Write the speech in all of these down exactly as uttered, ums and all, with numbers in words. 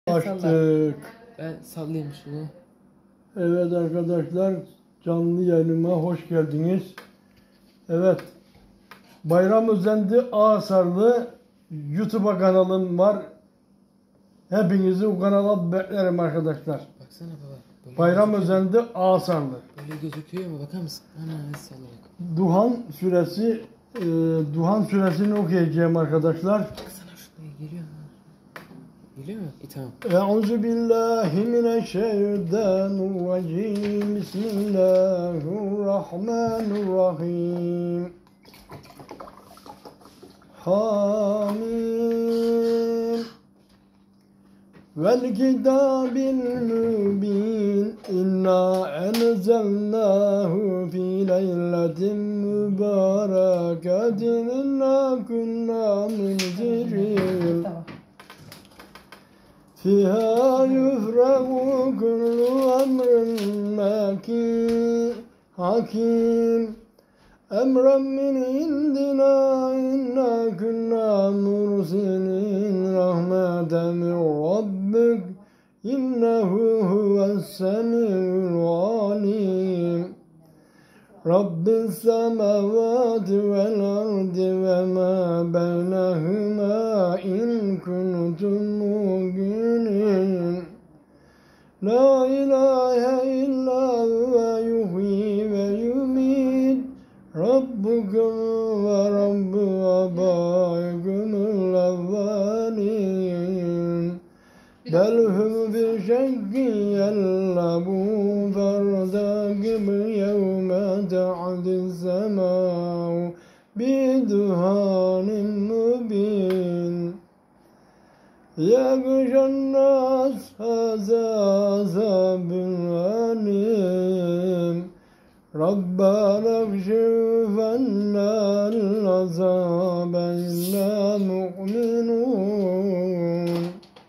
Açtık. Ben sallayayım şunu. Evet arkadaşlar, canlı yayınıma hoş geldiniz. Evet, Bayram Özendi Ağasarlı YouTube kanalım var. Hepinizi o kanala beklerim arkadaşlar. Baksana baba. Böyle Bayram gözüküyor mu? Özendi Ağasarlı. Böyle gözüküyor mu? Bakar mısın? Ana sallayak. Duhan suresi, e, Duhan suresini okuyacağım arkadaşlar. Baksana şuraya geliyor mu? Geliyor mu? İyi tamam. Euzu billahi mineşşeytanirracim. Bismillahirrahmanirrahim. Hamim. Vel kitabil mübin. İnna enzelnahu fi leyletin mübareketin. İnna kunna munzirin. فيها يفرغ كل أمر حكيم أمرا من عندنا إنا كنا مرسلين رحمة من ربك إنه هو السميع العليم رب السماوات والأرض وما بينهما إن كنتم موقنين لا إله إلا هو يحيي ويميت ربكم ورب آبائكم الأولين بل هم في شك يلعبون فارتقب يوم تعدي السماء بدخان مبين يغشى الناس هذا عذاب أليم ربنا اكشف عنا العذاب إنا مؤمنون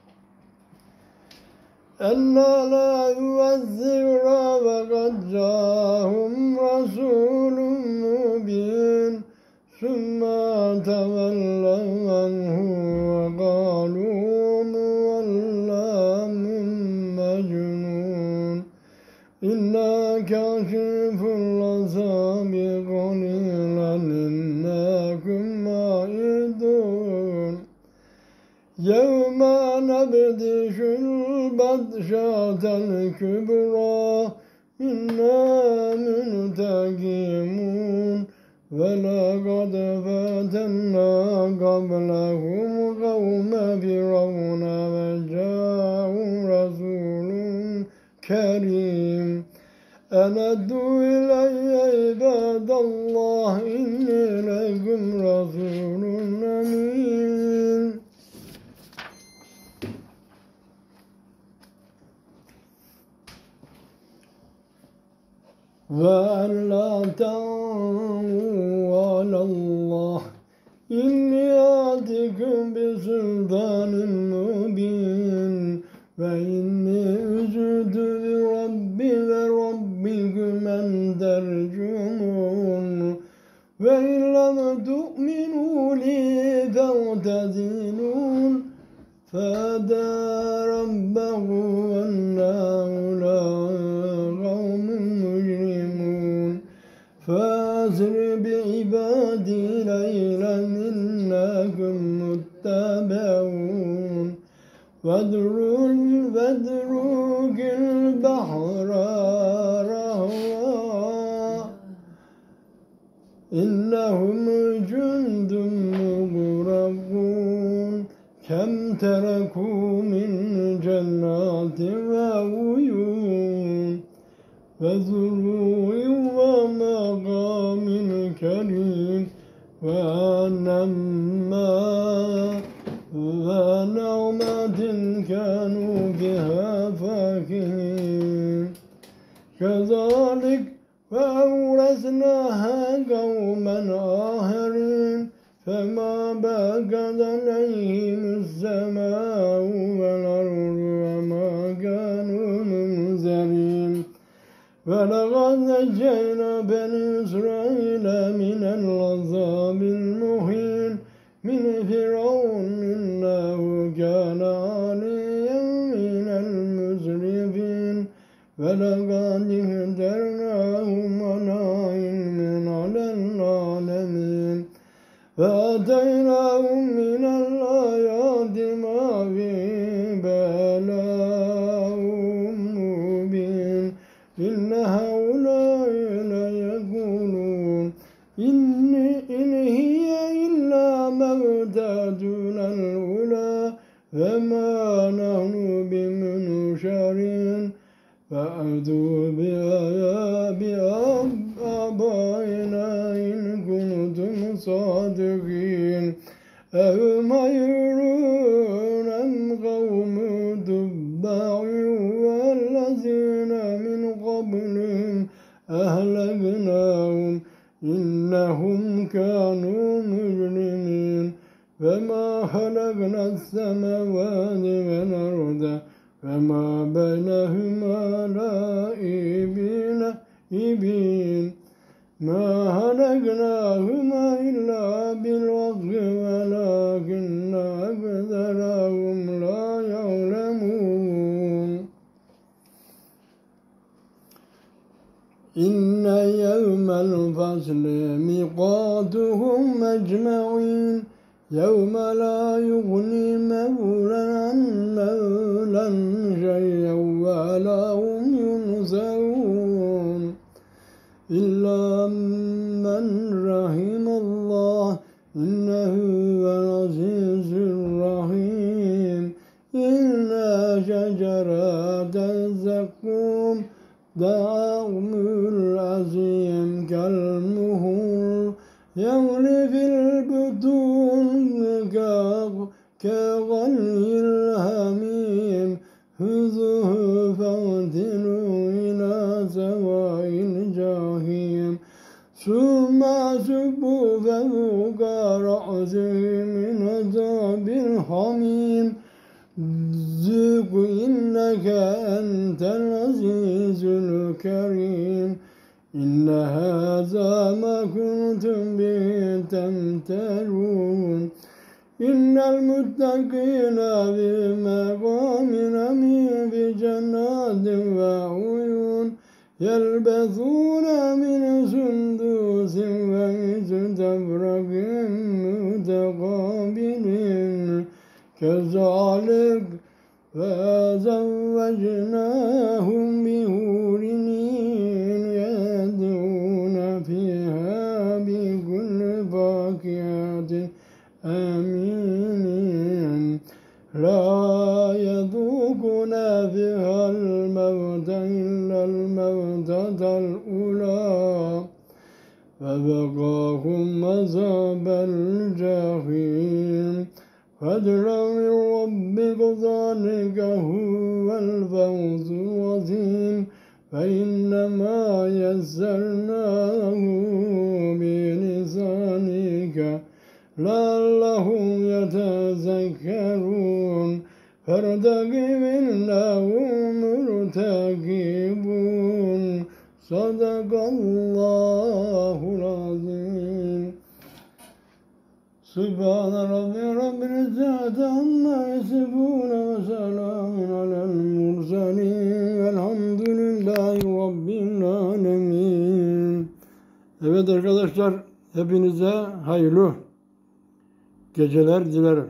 أنا لا يعذر وقد جاءهم رسول مبين ثم تولوا عنه وقالوا مولى مجنون إنا كاشف العذاب قليلا إنكم عائدون يوم نبطش البطشة الكبرى إنا منتقمون ولقد فتنا قبلهم قوم فرعون وجاءهم رسول كريم أنا ادعو إلي عباد الله إني لكم رسول أمين وأن لا تعلوا على الله إني آتيكم بسلطان مبين وإني أجد بربي وربكم أن ترجمون وإن لم تؤمنوا لي فاعتزلون فأدى ربه أن هؤلاء قوم مجرمون فأسر بعبادي ليلا إنكم متبعون واترك البحر رهوا إنهم جند مغرقون كم تركوا من جنات وعيون وزروع ومقام كريم ونما ونعمة كانوا بها فاكهين كذلك وأورثناها قوما آخرين فما بكت عليهم السماء والأرض وما كانوا منذرين ولقد نجينا بني إسرائيل من العذاب المهين من فرعون إنه كان عاليا وَلَقَدْ اهْتَرْنَاهُمْ عَلَى عِلْمٍ عَلَى الْعَالَمِينَ وَآتَيْنَاهُمْ مِنَ الْآيَاتِ مَا فِيهِ بَلَاءٌ مُّبِينٌ إِنَّ هَؤُلَاءِ لَيَقُولُونَ إِنْ هِيَ إِلَّا مَوْتَتُنَا الْأُولَىٰ وَمَا نَحْنُ بِمُنشَرِينَ فَأْتُوا بِآبَائِنَا إِن كُنتُمْ صَادِقِينَ أَهُمْ خَيْرٌ أَمْ قَوْمُ تُبَّعٍ وَالَّذِينَ مِنْ قَبْلِهِمْ أَهْلَكْنَاهُمْ إِنَّهُمْ كَانُوا مُجْرِمِينَ وَمَا خَلَقْنَا السَّمَاوَاتِ وَالْأَرْضَ وَمَا بَيْنَهُمَا لَاعِبِينَ مَا خَلَقْنَاهُمَا إِلَّا بِالْحَقِّ وَلَكِنَّ أَكْثَرَهُمْ لَا يَعْلَمُونَ إِنَّ يَوْمَ الْفَصْلِ مِيقَاتُهُمْ أَجْمَعِينَ يَوْمَ لَا يُغْنِي مَوْلًى عَن مَّوْلًى شَيْئًا وَلَا هُمْ يُنصَرُونَ إِلَّا مَنْ رَحِمَ اللَّهُ إِنَّهُ هُوَ الْعَزِيزُ الرَّحِيمُ إِنَّ شَجَرَتَ الزَّقُّومِ طَعَامُ الْأَثِيمِ كَالْمُهْلِ يَغْلِي في البطون كغلي الحميم خذوه فاغتلوه إلى سواء الجحيم ثم صبوا فوق رأسه من عذاب الحميم ذق إنك أنت العزيز الكريم إن هذا ما كنتم به تمترون إن المتقين في مقام أمين في جنات وعيون يلبثون من سندس وإستبرق متقابلين كذلك فزوجناهم بحور عين يدعون فيها بكل فاكهة آمين لا يذوقون فيها الموت إلا الموتة الأولى فذاقهم عذاب الجحيم فضلا من ربك ذلك هو الفوز العظيم فإنما يسرناه بلسانك لعلهم يتذكرون فارتقب إنهم مرتقبون صدق الله العظيم سبحان ربي رب العزة عما يصفون وسلام على المرسلين والحمد لله رب العالمين. Evet arkadaşlar, hepinize hayırlı geceler dilerim.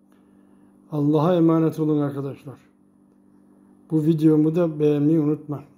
Allah'a emanet olun arkadaşlar. Bu videomu da beğenmeyi unutma.